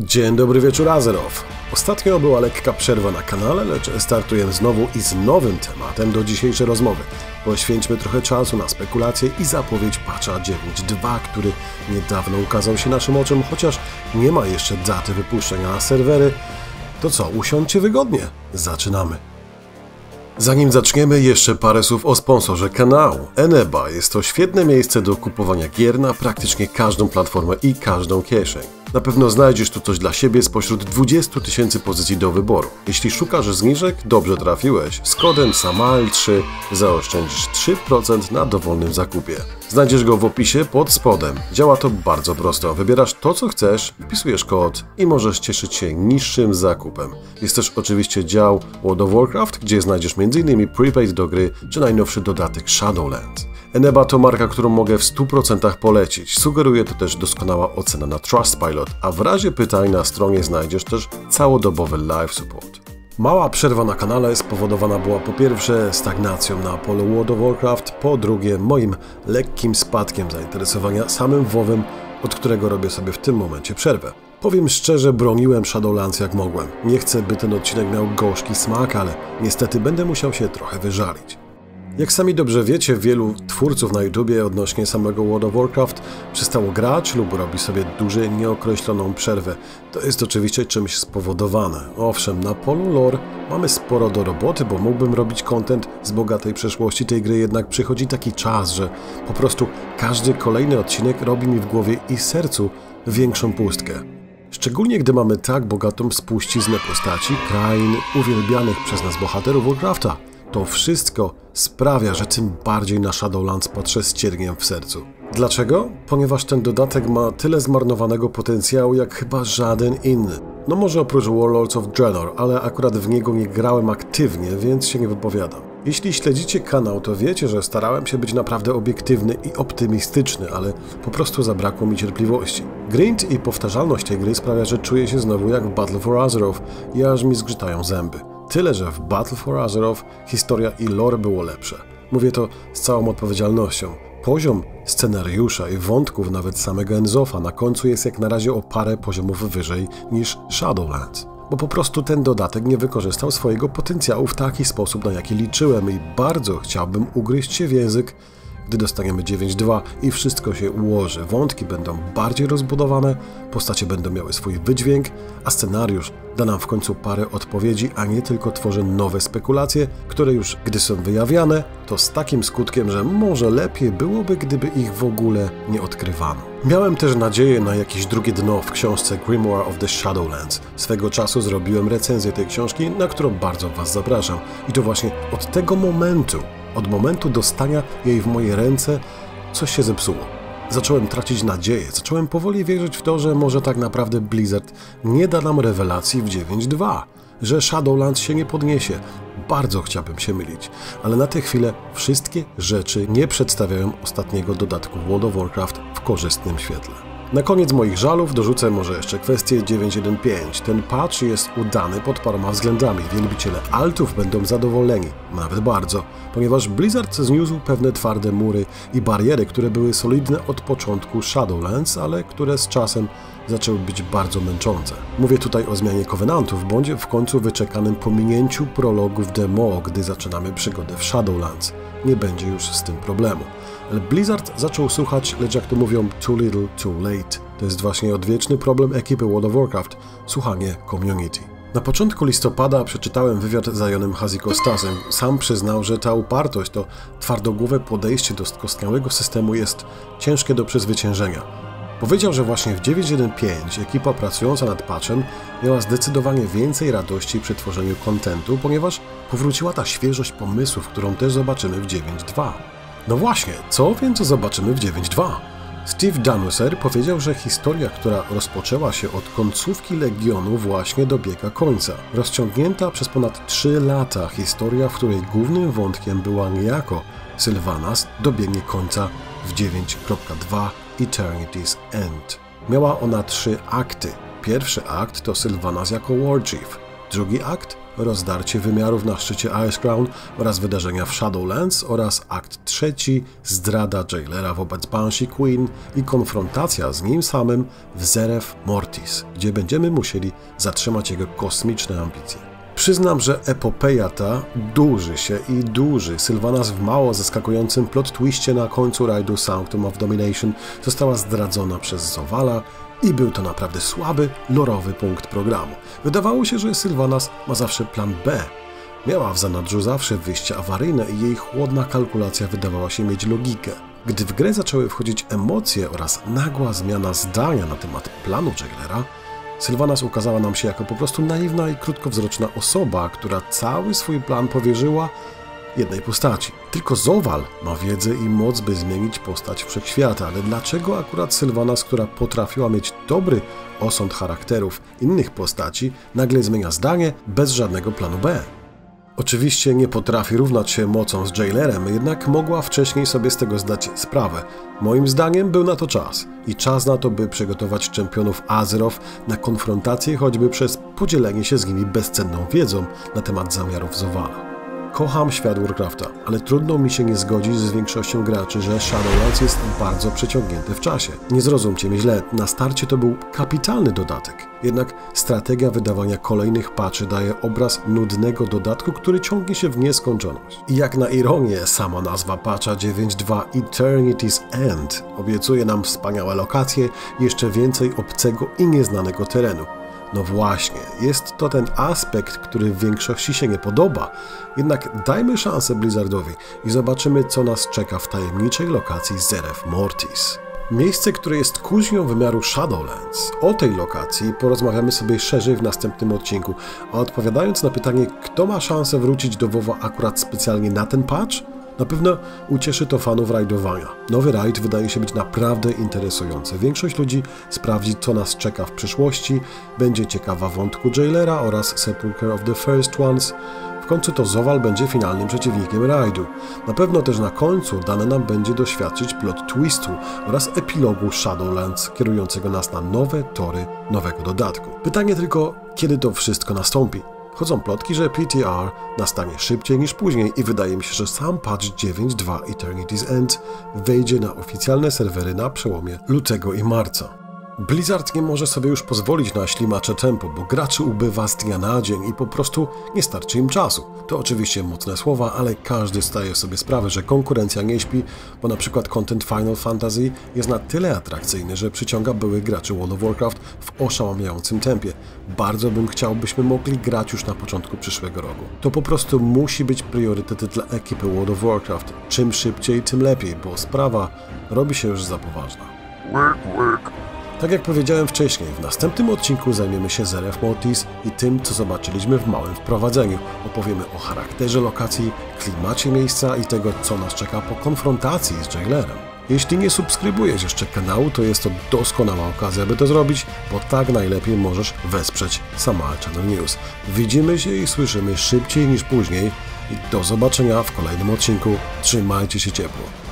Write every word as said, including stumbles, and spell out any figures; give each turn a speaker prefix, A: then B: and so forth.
A: Dzień dobry wieczór, Azeroth. Ostatnio była lekka przerwa na kanale, lecz startujemy znowu i z nowym tematem do dzisiejszej rozmowy. Poświęćmy trochę czasu na spekulacje i zapowiedź patcha dziewięć dwa, który niedawno ukazał się naszym oczom, chociaż nie ma jeszcze daty wypuszczenia na serwery. To co, usiądźcie wygodnie. Zaczynamy. Zanim zaczniemy, jeszcze parę słów o sponsorze kanału. Eneba jest to świetne miejsce do kupowania gier na praktycznie każdą platformę i każdą kieszeń. Na pewno znajdziesz tu coś dla siebie spośród dwudziestu tysięcy pozycji do wyboru. Jeśli szukasz zniżek, dobrze trafiłeś. Z kodem SAMAEL trzy zaoszczędzisz trzy procent na dowolnym zakupie. Znajdziesz go w opisie pod spodem. Działa to bardzo prosto. Wybierasz to, co chcesz, wpisujesz kod i możesz cieszyć się niższym zakupem. Jest też oczywiście dział World of Warcraft, gdzie znajdziesz między innymi prepaid do gry czy najnowszy dodatek Shadowlands. Eneba to marka, którą mogę w stu procentach polecić. Sugeruje to też doskonała ocena na Trustpilot, a w razie pytań na stronie znajdziesz też całodobowy live support. Mała przerwa na kanale spowodowana była po pierwsze stagnacją na polu World of Warcraft, po drugie moim lekkim spadkiem zainteresowania samym WoWem, od którego robię sobie w tym momencie przerwę. Powiem szczerze, broniłem Shadowlands jak mogłem. Nie chcę, by ten odcinek miał gorzki smak, ale niestety będę musiał się trochę wyżalić. Jak sami dobrze wiecie, wielu twórców na YouTubie odnośnie samego World of Warcraft przestało grać lub robi sobie dużo nieokreśloną przerwę. To jest oczywiście czymś spowodowane. Owszem, na polu lore mamy sporo do roboty, bo mógłbym robić content z bogatej przeszłości tej gry, jednak przychodzi taki czas, że po prostu każdy kolejny odcinek robi mi w głowie i sercu większą pustkę. Szczególnie gdy mamy tak bogatą spuściznę postaci, krain, uwielbianych przez nas bohaterów Warcrafta. To wszystko sprawia, że tym bardziej na Shadowlands patrzę z cierniem w sercu. Dlaczego? Ponieważ ten dodatek ma tyle zmarnowanego potencjału jak chyba żaden inny. No może oprócz Warlords of Draenor, ale akurat w niego nie grałem aktywnie, więc się nie wypowiadam. Jeśli śledzicie kanał, to wiecie, że starałem się być naprawdę obiektywny i optymistyczny, ale po prostu zabrakło mi cierpliwości. Grind i powtarzalność tej gry sprawia, że czuję się znowu jak w Battle for Azeroth i aż mi zgrzytają zęby. Tyle, że w Battle for Azeroth historia i lore było lepsze. Mówię to z całą odpowiedzialnością. Poziom scenariusza i wątków nawet samego Enzofa na końcu jest jak na razie o parę poziomów wyżej niż Shadowlands. Bo po prostu ten dodatek nie wykorzystał swojego potencjału w taki sposób, na jaki liczyłem i bardzo chciałbym ugryźć się w język, gdy dostaniemy dziewięć dwa i wszystko się ułoży. Wątki będą bardziej rozbudowane, postacie będą miały swój wydźwięk, a scenariusz da nam w końcu parę odpowiedzi, a nie tylko tworzy nowe spekulacje, które już gdy są wyjawiane, to z takim skutkiem, że może lepiej byłoby, gdyby ich w ogóle nie odkrywano. Miałem też nadzieję na jakieś drugie dno w książce Grimoire of the Shadowlands. Swego czasu zrobiłem recenzję tej książki, na którą bardzo Was zapraszam. I to właśnie od tego momentu, od momentu dostania jej w moje ręce, coś się zepsuło. Zacząłem tracić nadzieję, zacząłem powoli wierzyć w to, że może tak naprawdę Blizzard nie da nam rewelacji w dziewięć dwa, że Shadowlands się nie podniesie. Bardzo chciałbym się mylić, ale na tę chwilę wszystkie rzeczy nie przedstawiają ostatniego dodatku World of Warcraft w korzystnym świetle. Na koniec moich żalów dorzucę może jeszcze kwestię dziewięć jeden pięć. Ten patch jest udany pod paroma względami. Wielbiciele altów będą zadowoleni, nawet bardzo, ponieważ Blizzard zniósł pewne twarde mury i bariery, które były solidne od początku Shadowlands, ale które z czasem zaczęły być bardzo męczące. Mówię tutaj o zmianie Covenantów, bądź w końcu wyczekanym pominięciu prologów demo, gdy zaczynamy przygodę w Shadowlands. Nie będzie już z tym problemu. Ale Blizzard zaczął słuchać, lecz jak to mówią, too little, too late. To jest właśnie odwieczny problem ekipy World of Warcraft, słuchanie community. Na początku listopada przeczytałem wywiad z Ionem Hazikostasem. Sam przyznał, że ta upartość, to twardogłowe podejście do skostniałego systemu jest ciężkie do przezwyciężenia. Powiedział, że właśnie w dziewięć jeden pięć ekipa pracująca nad patchem miała zdecydowanie więcej radości przy tworzeniu kontentu, ponieważ powróciła ta świeżość pomysłów, którą też zobaczymy w dziewięć dwa. No właśnie, co więc zobaczymy w dziewięć dwa? Steve Danuser powiedział, że historia, która rozpoczęła się od końcówki Legionu, właśnie dobiega końca. Rozciągnięta przez ponad trzy lata historia, w której głównym wątkiem była niejako Sylvanas, dobiegnie końca w dziewięć dwa Eternity's End. Miała ona trzy akty. Pierwszy akt to Sylvanas jako Warchief. Drugi akt – rozdarcie wymiarów na szczycie Ice Crown oraz wydarzenia w Shadowlands oraz akt trzeci – zdrada Jailera wobec Banshee Queen i konfrontacja z nim samym w Zeref Mortis, gdzie będziemy musieli zatrzymać jego kosmiczne ambicje. Przyznam, że epopeja ta dłuży się i dłuży. Sylvanas w mało zaskakującym plot twiście na końcu rajdu Sanctum of Domination została zdradzona przez Zovala i był to naprawdę słaby, lorowy punkt programu. Wydawało się, że Sylvanas ma zawsze plan B. Miała w zanadrzu zawsze wyjście awaryjne i jej chłodna kalkulacja wydawała się mieć logikę. Gdy w grę zaczęły wchodzić emocje oraz nagła zmiana zdania na temat planu Jailera, Sylvanas ukazała nam się jako po prostu naiwna i krótkowzroczna osoba, która cały swój plan powierzyła jednej postaci. Tylko Zoval ma wiedzę i moc, by zmienić postać wszechświata, ale dlaczego akurat Sylvanas, która potrafiła mieć dobry osąd charakterów innych postaci, nagle zmienia zdanie bez żadnego planu B? Oczywiście nie potrafi równać się mocą z Jailerem, jednak mogła wcześniej sobie z tego zdać sprawę. Moim zdaniem był na to czas. I czas na to, by przygotować czempionów Azeroth na konfrontację choćby przez podzielenie się z nimi bezcenną wiedzą na temat zamiarów Zovala. Kocham świat Warcrafta, ale trudno mi się nie zgodzić z większością graczy, że Shadowlands jest bardzo przeciągnięty w czasie. Nie zrozumcie mnie źle, na starcie to był kapitalny dodatek. Jednak strategia wydawania kolejnych patchy daje obraz nudnego dodatku, który ciągnie się w nieskończoność. I jak na ironię, sama nazwa patcha dziewięć dwa Eternity's End obiecuje nam wspaniałe lokacje, jeszcze więcej obcego i nieznanego terenu. No właśnie, jest to ten aspekt, który w większości się nie podoba, jednak dajmy szansę Blizzardowi i zobaczymy, co nas czeka w tajemniczej lokacji Zeref Mortis. Miejsce, które jest kuźnią wymiaru Shadowlands. O tej lokacji porozmawiamy sobie szerzej w następnym odcinku, a odpowiadając na pytanie, kto ma szansę wrócić do WoWa akurat specjalnie na ten patch, na pewno ucieszy to fanów rajdowania. Nowy rajd wydaje się być naprawdę interesujący. Większość ludzi sprawdzi, co nas czeka w przyszłości, będzie ciekawa wątku Jailera oraz Sepulchre of the First Ones. W końcu to Zoval będzie finalnym przeciwnikiem rajdu. Na pewno też na końcu dane nam będzie doświadczyć plot twistu oraz epilogu Shadowlands, kierującego nas na nowe tory nowego dodatku. Pytanie tylko, kiedy to wszystko nastąpi? Chodzą plotki, że P T R nastanie szybciej niż później i wydaje mi się, że sam patch dziewięć dwa Eternity's End wejdzie na oficjalne serwery na przełomie lutego i marca. Blizzard nie może sobie już pozwolić na ślimacze tempo, bo graczy ubywa z dnia na dzień i po prostu nie starczy im czasu. To oczywiście mocne słowa, ale każdy zdaje sobie sprawę, że konkurencja nie śpi, bo na przykład content Final Fantasy jest na tyle atrakcyjny, że przyciąga byłych graczy World of Warcraft w oszałamiającym tempie. Bardzo bym chciał, byśmy mogli grać już na początku przyszłego roku. To po prostu musi być priorytet dla ekipy World of Warcraft. Czym szybciej, tym lepiej, bo sprawa robi się już za poważna.
B: Work, work.
A: Tak jak powiedziałem wcześniej, w następnym odcinku zajmiemy się Zeref Mortis i tym, co zobaczyliśmy w małym wprowadzeniu. Opowiemy o charakterze lokacji, klimacie miejsca i tego, co nas czeka po konfrontacji z Jailerem. Jeśli nie subskrybujesz jeszcze kanału, to jest to doskonała okazja, by to zrobić, bo tak najlepiej możesz wesprzeć Samara Channel News. Widzimy się i słyszymy szybciej niż później i do zobaczenia w kolejnym odcinku. Trzymajcie się ciepło.